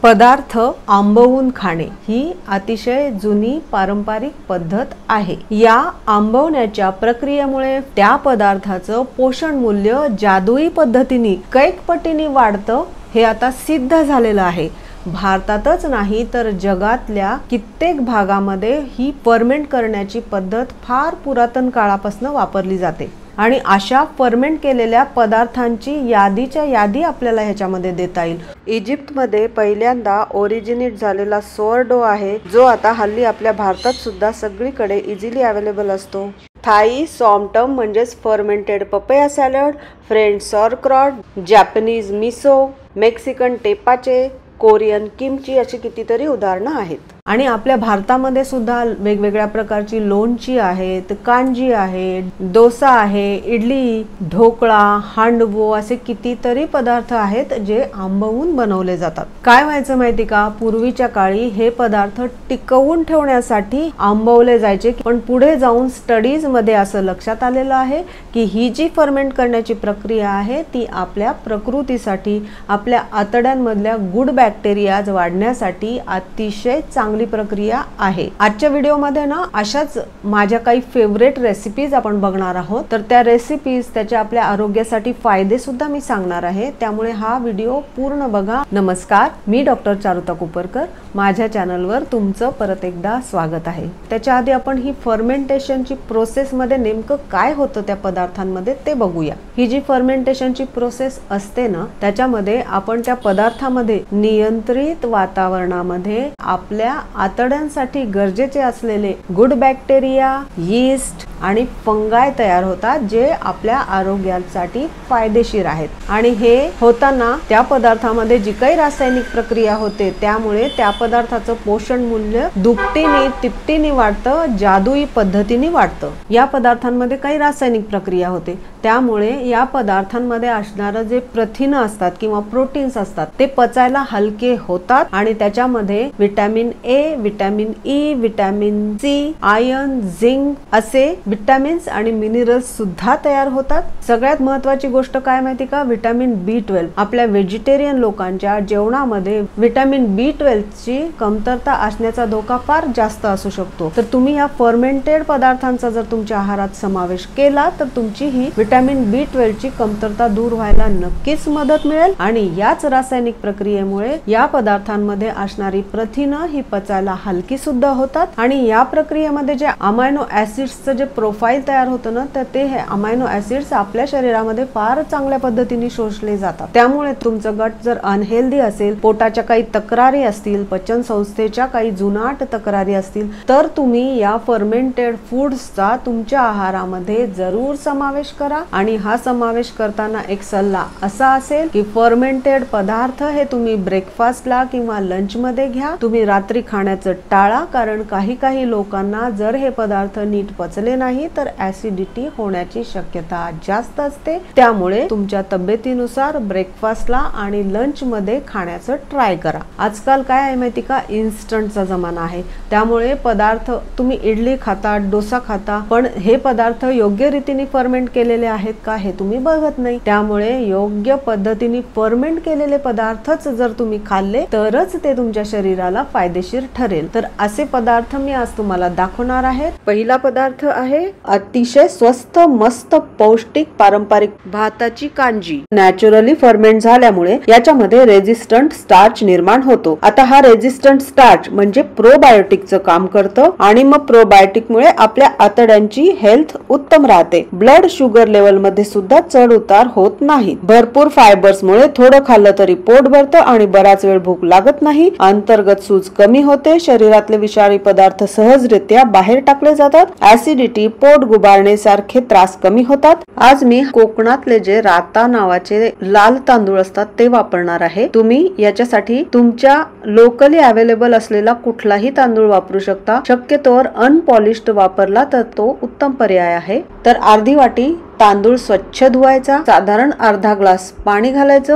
पदार्थ आंबवून खाणे ही अतिशय जुनी पारंपरिक पद्धत आहे। या आंबवण्याच्या प्रक्रियेमुळे त्या पदार्थाचं पोषण मूल्य जादुई पद्धतीने कैक पटीने वाढतं हे आता सिद्ध झालेलं आहे। भारतातच नाही तर जगातल्या कित्येक भागामध्ये ही फर्मेंट करण्याची पद्धत फार पुरातन काळापासून वापरली जाते आणि अशा फर्मेंट केलेल्या पदार्थांची यादी आपल्याला ह्याच्यामध्ये देता येईल। इजिप्तमध्ये पहिल्यांदा ओरिजिनेट झालेला सोरडो आहे, जो आता हल्ली आपल्या भारतात सुद्धा सगळीकडे इझिली अवेलेबल असतो। थाई सॉमटम म्हणजेच fermented papaya salad, French sauerkraut, Japanese miso, Mexican tepache, Korean kimchi अशी कितीतरी उदाहरणं आहेत। आणि आपल्या भारतामध्ये सुद्धा वेगवेगळ्या प्रकारची लोणची आहेत, कांजी आहे, डोसा आहे, इडली, ढोकळा, हांडवो असे कितीतरी पदार्थ आहेत जे आंबवून बनवले जातात। काय व्हायचं माहिती का, पूर्वीच्या काळी हे पदार्थ टिकवून ठेवण्यासाठी आंबवले जायचे, पण पुढे जाऊन स्टडीज मध्ये असं लक्षात आलेलं आहे की ही जी फर्मेंट करण्याची प्रक्रिया आहे ती आपल्या प्रकृतीसाठी, आपल्या आतड्यांमधल्या गुड बॅक्टेरियाज वाढण्यासाठी अतिशय चांगली प्रक्रिया आहे। आजच्या व्हिडिओमध्ये ना अशाच माझ्या काही फेवरेट रेसिपीज आपण बघणार आहोत, तर त्या रेसिपीज त्याच्या आपल्या आरोग्यासाठी फायदे सुद्धा मी सांगणार आहे, त्यामुळे हा व्हिडिओ पूर्ण बघा। नमस्कार, मी डॉक्टर चारुता कुपरकर, माझ्या चॅनलवर तुमचं परत एकदा स्वागत आहे। त्याच्या आधी आपण ही फर्मेंटेशनची प्रोसेस मध्ये नेमकं काय होतं त्या पदार्थांमध्ये ते बघूया। ही जी फर्मेंटेशनची प्रोसेस असते ना, त्याच्यामध्ये आपण त्या पदार्थामध्ये नियंत्रित वातावरणामध्ये आपल्या आतड्यांसाठी गरजेचे असलेले गुड बॅक्टेरिया, यीस्ट आणि फंगाय तयार होतात, जे आपल्या आरोग्यासाठी फायदेशीर आहेत। आणि हे होताना त्या पदार्थामध्ये जी काही रासायनिक प्रक्रिया होते त्यामुळे त्या पदार्थाचं पोषण मूल्य दुपटीने तिपटीने वाढतं, जादुई पद्धतीने वाढतं। या पदार्थांमध्ये काही रासायनिक प्रक्रिया होते, त्यामुळे या पदार्थांमध्ये असणारे जे प्रथिने असतात किंवा प्रोटीन्स असतात ते पचायला हलके होतात आणि त्याच्यामध्ये vitamin A, vitamin E, vitamin C, iron, zinc असे विटॅमिन्स आणि मिनरल्स सुद्धा तयार होतात। सगळ्यात महत्त्वाची गोष्ट काय माहिती का, विटॅमिन B12 आपल्या व्हेजिटेरियन लोकांच्या जेवणामध्ये विटॅमिन B12 ची कमतरता असण्याचा धोका फार जास्त असू शकतो। तर तुम्ही या फर्मेंटेड पदार्थांचा जर तुमच्या आहारात समावेश केला तर तुमची ही विटॅमिन B12 ची कमतरता दूर व्हायला नक्कीच मदत मिळेल। आणि याच रासायनिक प्रक्रियेमुळे या पदार्थांमध्ये असणारी प्रथिने ही पचायला हलकी सुद्धा होतात आणि या प्रक्रियेमध्ये जे अमायनो ऍसिड्सचं जे प्रोफाइल तयार होतं ना, तर ते हे अमायनो ऍसिड्स आपल्या शरीरामध्ये फार चांगल्या पद्धतीने शोषले जातात। त्यामुळे तुमचं गट जर अनहेल्दी असेल, पोटाच्या काही तक्रारी असतील, पचन संस्थेच्या काही जुनाट तक्रारी असतील, तर तुम्ही या फर्मेंटेड फूड्सचा तुमच्या आहारामध्ये जरूर समावेश करा। आणि हा समावेश करताना एक सल्ला असा असेल की फर्मेंटेड पदार्थ हे तुम्ही ब्रेकफास्टला किंवा लंच मध्ये घ्या, तुम्ही रात्री खाण्याचं टाळा, कारण काही लोकांना जर हे पदार्थ नीट पचले नाही तर ऍसिडिटी होण्याची शक्यता जास्त असते। त्यामुळे तुमच्या तब्येतीनुसार ब्रेकफास्टला आणि लंच मध्ये खाण्याचं ट्राय करा। आजकाल काय आहे माहिती का, इन्स्टंटचा जमाना आहे, त्यामुळे पदार्थ तुम्ही इडली खाता, डोसा खाता, पण हे पदार्थ योग्य रीतीने फर्मेंट केलेले आहेत का हे तुम्ही बघत नाही। त्यामुळे योग्य पद्धतीने फर्मेंट केलेले पदार्थच जर तुम्ही खाल्ले तरच ते तुमच्या शरीराला फायदेशीर ठरेल। तर असे पदार्थ मी आज तुम्हाला दाखवणार आहे। पहिला पदार्थ आहे अतिशय स्वस्त, मस्त, पौष्टिक पारंपरिक भाताची कांजी। नॅचरली फर्मेंट झाल्यामुळे याच्यामध्ये रेजिस्टंट स्टार्च निर्माण होतो। आता हा रेजिस्टंट स्टार्च म्हणजे प्रोबायोटिकचं काम करतं आणि मग प्रोबायोटिकमुळे आपल्या आतड्यांची हेल्थ उत्तम राहते। ब्लड शुगर लेवल मध्ये सुद्धा चढ उतार होत नाही। भरपूर फायबर्समुळे थोडं खाल्लं तरी पोट भरतं आणि बराच वेळ भूक लागत नाही। अंतर्गत सूज कमी होते, शरीरातले विषारी पदार्थ सहजरित्या बाहेर टाकले जातात, ऍसिडिटी, पोट गुबाळणे सारखे त्रास कमी होतात। आज मी कोकणातले जे राता नावाचे लाल तांदूळ असतात ते वापरणार आहे। तुम्ही याच्यासाठी तुमच्या लोकली अवेलेबल असलेला कुठलाही तांदूळ वापरू शकता, शक्यतोवर अनपॉलिश्ड वापरला तर तो उत्तम पर्याय आहे। तर अर्धी वाटी तांदूळ स्वच्छ धुवायचा, साधारण अर्धा ग्लास पाणी घालायचं,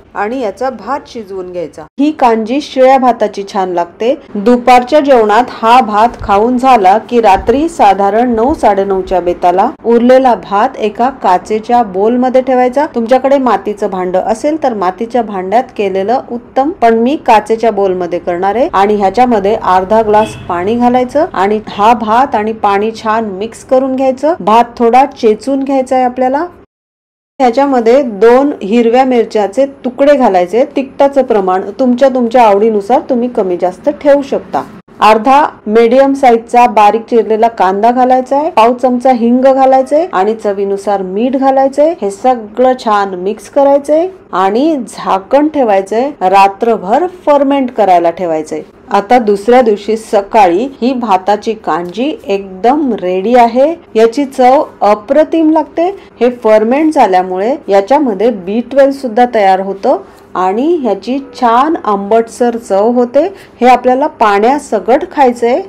आणि याचा भात शिजवून घ्यायचा। ही कांजी शिळ्या भाताची छान लागते। दुपारच्या जेवणात हा भात खाऊन झाला की रात्री साधारण 9-9:30च्या बेताला उरलेला भात एका काचेच्या बोल मध्ये ठेवायचा। तुमच्याकडे मातीचं भांड असेल तर मातीच्या भांड्यात केलेलं उत्तम, पण मी काचेच्या बोल मध्ये करणार आहे। आणि ह्याच्यामध्ये अर्धा ग्लास पाणी घालायचं आणि हा भात आणि पाणी छान मिक्स करून घ्यायचं। भात थोडा चेचून घ्यायचा आहे आपल्याला। ह्याच्यामध्ये 2 हिरव्या मिरच्याचे तुकडे घालायचे। तिखटाचं प्रमाण तुमच्या आवडीनुसार तुम्ही कमी जास्त ठेवू शकता। अर्धा मीडियम साईजचा बारीक चिरलेला कांदा घालायचा आहे। पाव चमचा हिंग घालायचे आणि चवीनुसार मीठ घालायचे। हे सगळं छान मिक्स करायचंय आणि झाकण ठेवायचंय। रात्रभर फर्मेंट करायला ठेवायचंय। आता दुसऱ्या दिवशी सकाळी ही भाताची कांजी एकदम रेडी आहे। याची चव अप्रतिम लागते। हे फर्मेंट झाल्यामुळे याच्यामध्ये B12 सुद्धा तयार होतं आणि ह्याची छान आंबटसर चव होते। हे आपल्याला पाण्यासकट खायचंय।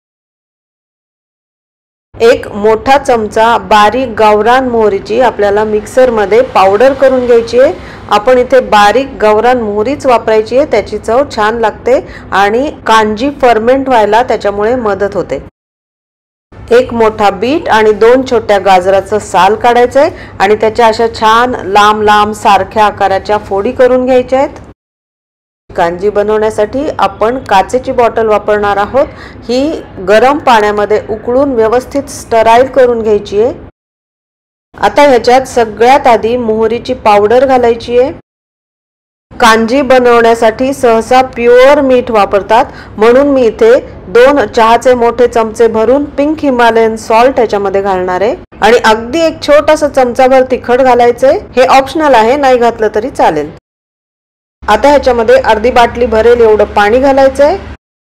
एक मोठा चमचा बारीक गावरान मोहरीची आपल्याला मिक्सर मध्ये पावडर करून घ्यायची आहे। आपण इथे बारीक गावरान मोहरीच वापरायची आहे, त्याची चव छान लागते आणि कांजी फर्मेंट व्हायला त्याच्यामुळे मदत होते। एक मोठा बीट आणि 2 छोट्या गाजराचं साल काढायचंय आणि त्याच्या अशा छान लांब लांब सारख्या आकाराच्या फोडी करून घ्यायच्या आहेत। कांजी बनवण्यासाठी आपण काचेची बॉटल वापरणार आहोत। ही गरम पाण्यामध्ये उकळून व्यवस्थित स्टराईल करून घ्यायची आहे। आता ह्याच्यात सगळ्यात आधी मोहरीची पावडर घालायची आहे। कांजी बनवण्यासाठी सहसा प्युअर मीठ वापरतात, म्हणून मी इथे 2 चहाचे मोठे चमचे भरून पिंक हिमालयन सॉल्ट याच्यामध्ये घालणार आहे आणि अगदी एक छोटासा चमचाभर तिखट घालायचंय। हे ऑप्शनल आहे, नाही घातलं तरी चालेल। आता ह्याच्यामध्ये अर्धी बाटली भरेल एवढं पाणी घालायचंय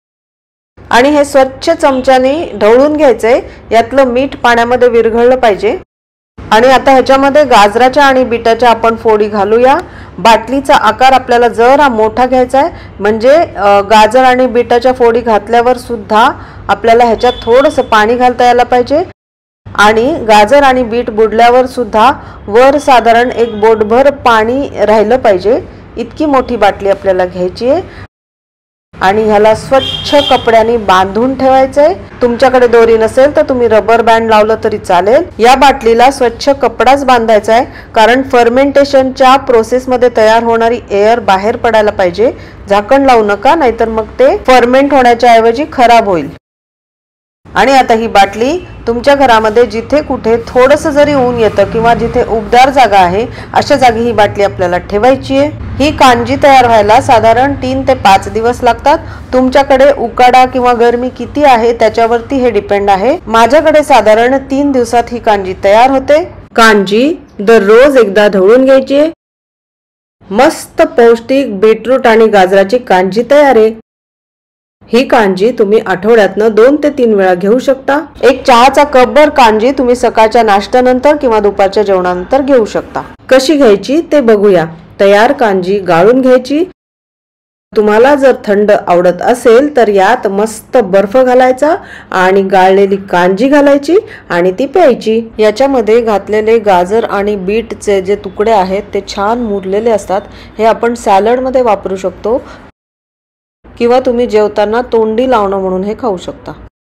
आणि हे स्वच्छ चमच्याने ढवळून घ्यायचंय। यातलं मीठ पाण्यामध्ये विरघळलं पाहिजे। आणि आता ह्याच्यामध्ये गाजराच्या आणि बीटाच्या आपण फोडी घालूया। बाटलीचा आकार आपल्याला जरा मोठा घ्यायचा आहे, म्हणजे गाजर आणि बीटाच्या फोडी घातल्यावर सुद्धा आपल्याला ह्याच्यात थोडंसं पाणी घालता यायला पाहिजे आणि गाजर आणि बीट बुडल्यावर सुद्धा वर साधारण एक बोटभर पाणी राहिलं पाहिजे। इतकी मोठी बाटली आपल्याला घ्यायची आहे आणि ह्याला स्वच्छ कपड्याने बांधून ठेवायचंय। तुमच्याकडे दोरी नसेल तर तुम्ही रबर बँड लावलं तरी चालेल। या बाटलीला स्वच्छ कपडाच बांधायचा आहे, कारण फर्मेंटेशनच्या प्रोसेसमध्ये तयार होणारी एअर बाहेर पडायला पाहिजे। झाकण लावू नका, नाहीतर मग ते फर्मेंट होण्याच्या ऐवजी खराब होईल। आणि आता ही बाटली तुमच्या घरामध्ये जिथे कुठे थोडंसं जरी ऊन येतं किंवा जिथे उबदार जागा आहे अशा जागी ही बाटली आपल्याला ठेवायची आहे। ही कांजी तयार व्हायला साधारण 3 ते 5 दिवस लागतात। तुमच्याकडे उकाडा किंवा गरमी किती आहे त्याच्यावरती हे डिपेंड आहे। माझ्याकडे साधारण 3 दिवसात ही कांजी तयार होते। कांजी दररोज एकदा ढवळून घ्यायची आहे। मस्त पौष्टिक बीटरूट आणि गाजराची कांजी तयार आहे। ही कांजी तुम्ही आठवड्यातनं 2 ते 3 वेळा घेऊ शकता। एक चहाचा कपभर कांजी तुम्ही सकाळच्या नाश्त्यानंतर किंवा दुपारच्या जेवणानंतर घेऊ शकता। कशी घ्यायची ते बघूया। तयार कांजी गाळून घ्यायची। तुम्हाला जर थंड आवडत असेल तर यात मस्त बर्फ घालायचा आणि गाळलेली कांजी घालायची आणि ती प्यायची। याच्यामध्ये घातलेले गाजर आणि बीटचे जे तुकडे आहेत ते छान मुरलेले असतात। हे आपण सॅलड मध्ये वापरू शकतो किंवा तुम्ही जेवताना तोंडी लावणं म्हणून हे खाऊ शकता।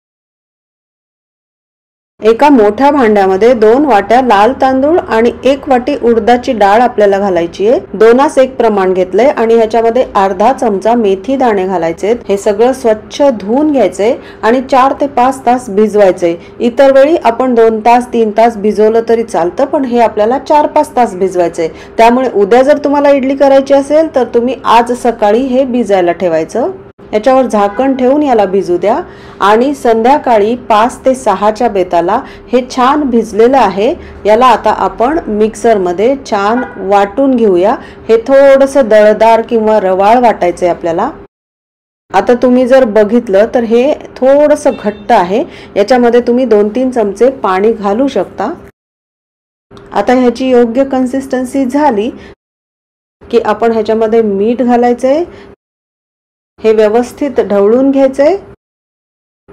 एका मोठ्या भांड्यामध्ये 2 वाट्या लाल तांदूळ आणि 1 वाटी उडदाची डाळ आपल्याला घालायची आहे। 2:1 प्रमाण घेतलंय आणि ह्याच्यामध्ये अर्धा चमचा मेथी दाणे घालायचे। हे सगळं स्वच्छ धुवून घ्यायचंय आणि 4 ते 5 तास भिजवायचंय। इतर वेळी आपण 2 तास 3 तास भिजवलं तरी चालतं, पण हे आपल्याला 4-5 तास भिजवायचंय। त्यामुळे उद्या जर तुम्हाला इडली करायची असेल तर तुम्ही आज सकाळी हे भिजायला ठेवायचं। याच्यावर झाकण ठेवून याला भिजू द्या आणि संध्याकाळी 5 ते 6च्या बेताला हे छान भिजलेलं आहे। याला आता आपण मिक्सर मध्ये छान वाटून घेऊया। हे थोडंसं दळदार किंवा रवाळ वाटायचंय आपल्याला। आता तुम्ही जर बघितलं तर हे थोडंसं घट्ट आहे। याच्यामध्ये तुम्ही 2-3 चमचे पाणी घालू शकता। आता ह्याची योग्य कन्सिस्टन्सी झाली की आपण ह्याच्यामध्ये मीठ घालायचंय। हे व्यवस्थित ढवळून घ्यायचंय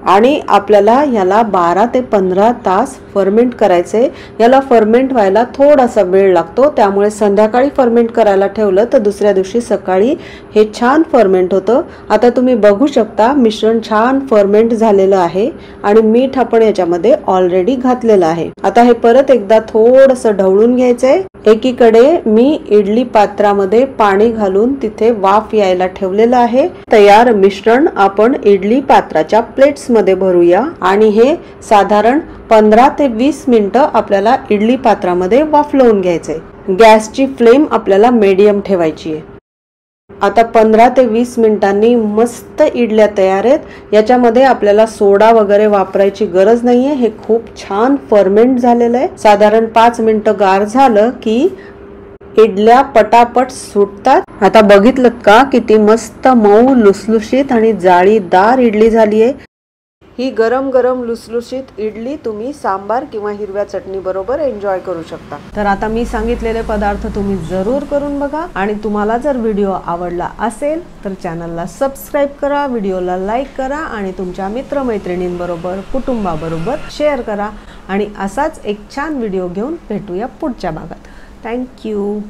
आणि आपल्याला ह्याला 12 ते 15 तास फर्मेंट करायचे। याला फर्मेंट व्हायला थोडासा वेळ लागतो, त्यामुळे संध्याकाळी फर्मेंट करायला ठेवलं तर दुसऱ्या दिवशी सकाळी हे छान फर्मेंट होतं। आता तुम्ही बघू शकता मिश्रण छान फर्मेंट झालेलं आहे आणि मीठ आपण याच्यामध्ये ऑलरेडी घातलेलं आहे। आता हे परत एकदा थोडंसं ढवळून घ्यायचंय। एकीकडे मी इडली पात्रामध्ये पाणी घालून तिथे वाफ यायला ठेवलेलं आहे। तयार मिश्रण आपण इडली पात्राच्या प्लेट्स मध्ये भरूया आणि हे साधारण 15 ते 20 मिनिटं आपल्याला इडली पात्रामध्ये वाफलवून घ्यायचंय। गॅसची फ्लेम आपल्याला मीडियम ठेवायची आहे। आता 15 ते 20 मिनिटांनी मस्त इडल्या तयार आहेत। याच्यामध्ये आपल्याला सोडा वगैरे वापरायची गरज नाहीये, हे खूप छान फर्मेंट झालेलं आहे। साधारण 5 मिनिटं गार झालं की इडल्या पटापट सुटतात। आता बघितलं का किती मस्त मऊ लुसलुशीत आणि जाळीदार इडली झाली आहे। ही गरम गरम लुसलुशीत इडली तुम्ही सांबार किंवा हिरव्या चटणी बरोबर एन्जॉय करू शकता। तर आता मी सांगितलेले पदार्थ तुम्ही जरूर करून बघा आणि तुम्हाला जर व्हिडिओ आवडला असेल तर चॅनलला सबस्क्राइब करा, व्हिडिओला लाईक करा आणि तुमच्या मित्रमैत्रिणींबरोबर कुटुंबाबरोबर शेअर करा आणि असाच एक छान व्हिडिओ घेऊन भेटूया पुढच्या भागात। थँक्यू।